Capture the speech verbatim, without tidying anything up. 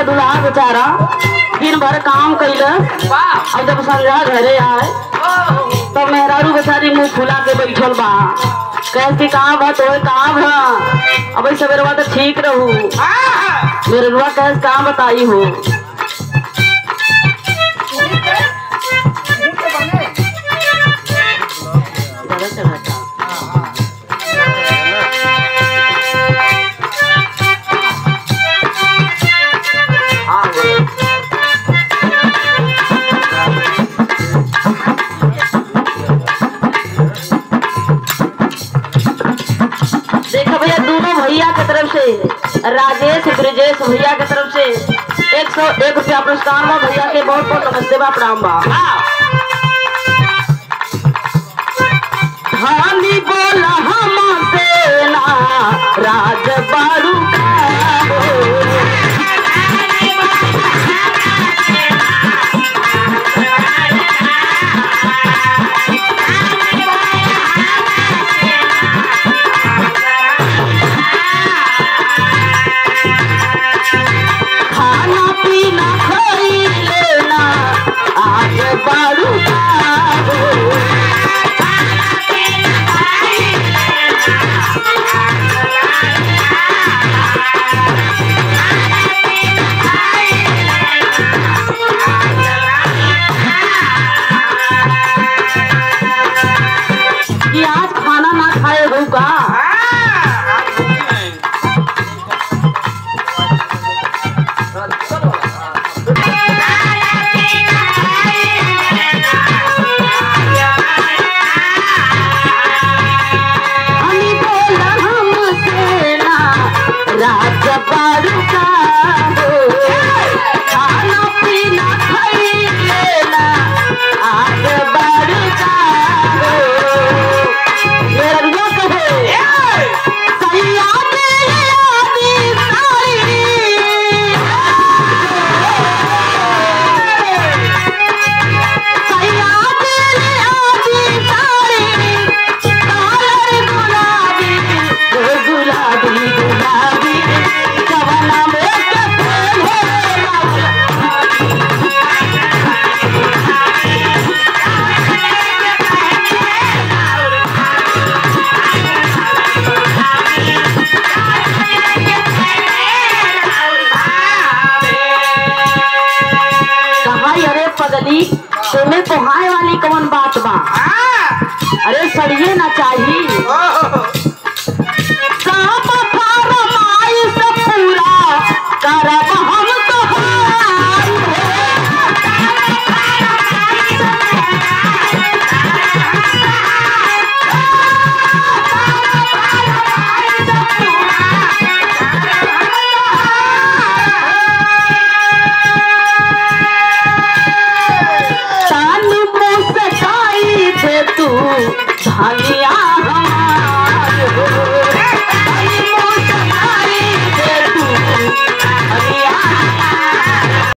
दूल्हा बेचारा दिन भर काम कैलस, अब जब संध्या घरे आए तब मेहरारू बेचारी मुंह फुला के बैठल बा। कैसे काम है तो काम है, अब सवेरवा तो ठीक रहू। मेरे रुआ कैसे काम बताई हो। भैया की तरफ से राजेश ब्रिजेश भैया की तरफ से एक सौ एक रुपया पुरस्कार बा। भैया के बहुत बहुत नमस्ते बा, प्रणाम बा। धानी बोला हम सेना राज बारू तुम्हें पोहाए वाली कौन बात बा। अरे सड़िए ना चाहिए सब फरमाइश पूरा करब हम धानिया